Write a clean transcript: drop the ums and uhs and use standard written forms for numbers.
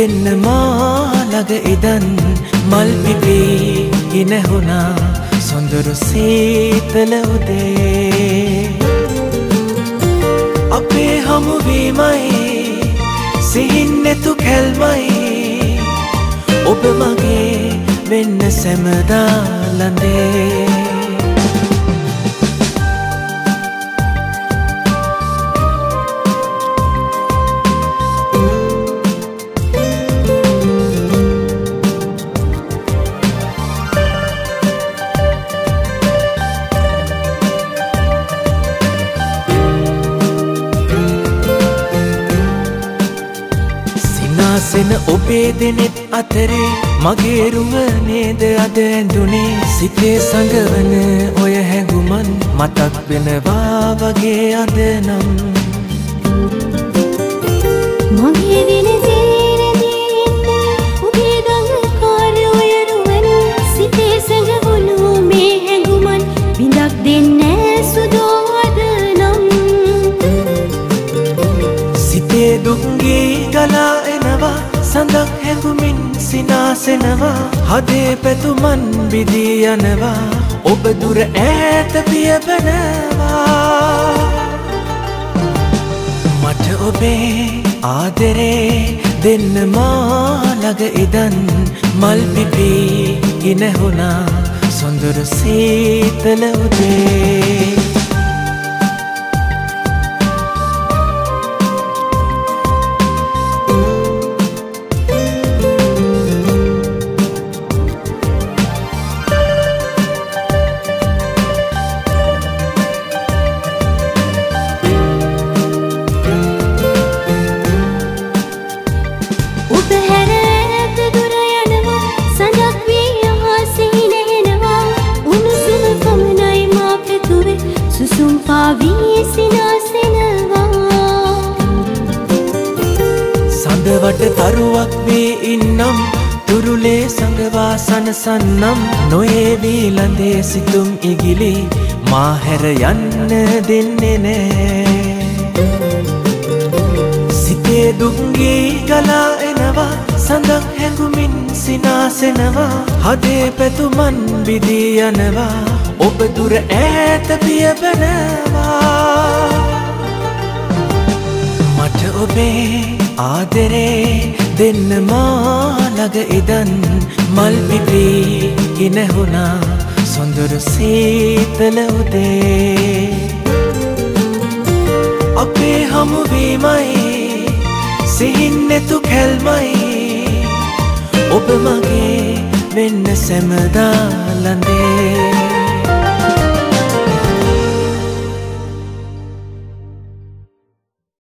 දෙන්න මා ළඟ ඉදන් මල් පිපී ඉනහුණා සොඳුරු සීතල උදේ අපේ හමුවීමයි සිහින් නැතු කැල්මයි ඔබ මගේ වෙන්න සැමදා ළඳේ සෙන ඔබේ දෙනෙත් අතරේ මගේ රුව නේද අද ඇඳුනේ සිතේ සඟවන ඔය හැඟුමන් මතක් වෙනවා වගේ අද නම් මගේ දින තීරදී ඔබේ දඟකාර ඔය රුවන් සිතේ සඟවුණු මේ හැඟුමන් විඳක් දෙන්නේ සුදෝ අද නම් සිතේ දුක්ගී ගලා සඳක් හැඟුමින් සිනාසෙනවා හදේ පැතුමන් බිදී යනවා ඔබ දුර ඈත පියබනවා මට ඔබේ ආදරේ දෙන්න මා ළඟ ඉදන් මල් පිපී ඉනහුණා සොඳුරු සීතල උදේ සඳවට තරුවක් වී ඉන්නම් තුරුලේ සඟවා සනසන්නම් නොයේවී ළඳේ සිතුම් ඉගිලි මා හැර යන්න දෙන්නේ නෑ සිතේ දුක්ගී ගලා එනවා සඳක් හැඟුමින් සිනාසෙනවා හදේ පැතුමන් බිදී යනවා ඔබ දුර ඈත පියබනවා මට ඔබේ ආදරේ දෙන්න මා ළඟ ඉදන් මල් පිපී ඉනහුණා සොඳුරු සීතල උදේ අපේ හමුවීමයි සිහින් නැතු කැල්මයි ඔබ මගේ වෙන්න සැමදා ළඳේ